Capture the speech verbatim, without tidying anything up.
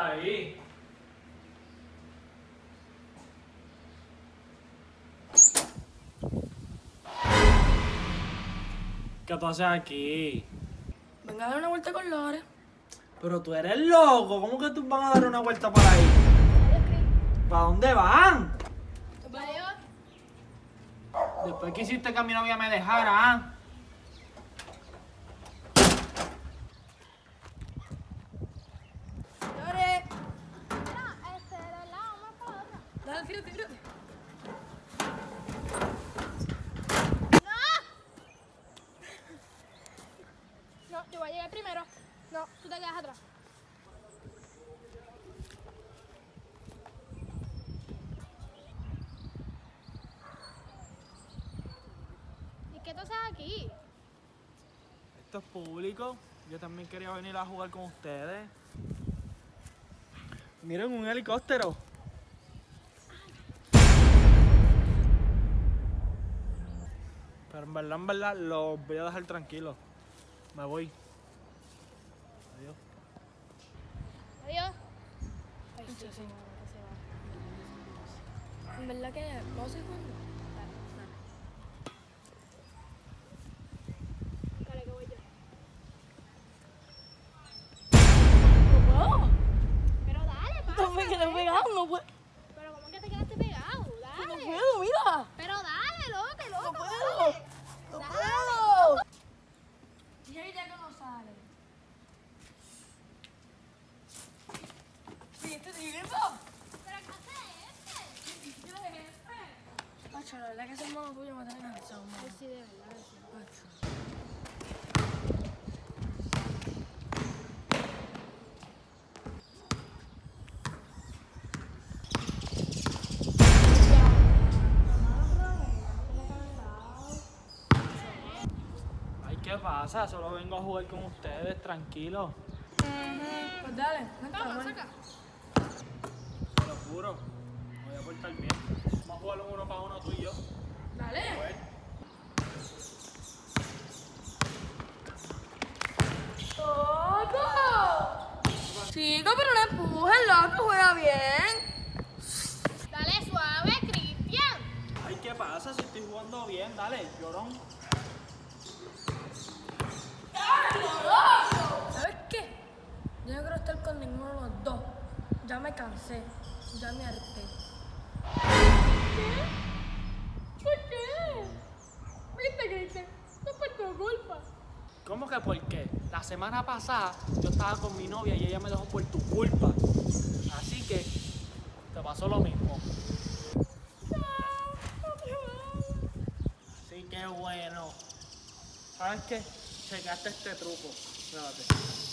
ahí. ¿Qué tú haces aquí? Venga a dar una vuelta con Lore. Pero tú eres loco, ¿cómo que tú van a dar una vuelta por ahí? ¿Para dónde van? Después que hiciste que mi novia me dejara, ¿ah? Lore. Dale, tírate, tírate. No, yo voy a llegar primero. No, tú te quedas atrás. ¿Y qué tú haces aquí? Esto es público. Yo también quería venir a jugar con ustedes. Miren, un helicóptero. Pero en verdad, en verdad, los voy a dejar tranquilos. Me voy. Adiós. Adiós. Ay, sí, sí. En verdad que vamos a ir jugando. Dale, que voy yo. No puedo. Pero dale, pasa. No me quedé pegado, no puedo. Pero ¿cómo que te quedaste pegado? Dale. No puedo, mira. Pero dale, loco, loco. No puedo. No Dale. puedo. Y ahí ya que no sale. ¿Y este tiempo? ¿Pero qué hace este? ¿Qué es este? Pacho, la verdad que ese hermano tuyo me tiene cansado, Ay, mano. sí, de verdad, sí. Pacho. Ay, ¿qué pasa? Solo vengo a jugar con ustedes, tranquilo. Pues dale, vente, Vamos, amor. saca. Te lo juro. Me voy a portar bien. Vamos a jugar un uno para uno tú y yo. Dale. Pues. ¡Loco! Chico, pero no empujes, loco, juega bien. Dale suave, Cristian. Ay, ¿qué pasa? Si estoy jugando bien, dale, llorón. ¿Sabes qué? Yo no quiero estar con ninguno de los dos. Ya me cansé, ya me harté. ¿Por qué? Viste, Cristian, no es por tu culpa. ¿Cómo que por qué? La semana pasada yo estaba con mi novia y ella me dejó por tu culpa. Así que te pasó lo mismo. Así que bueno. ¿Sabes qué? Checaste este truco. Espérate.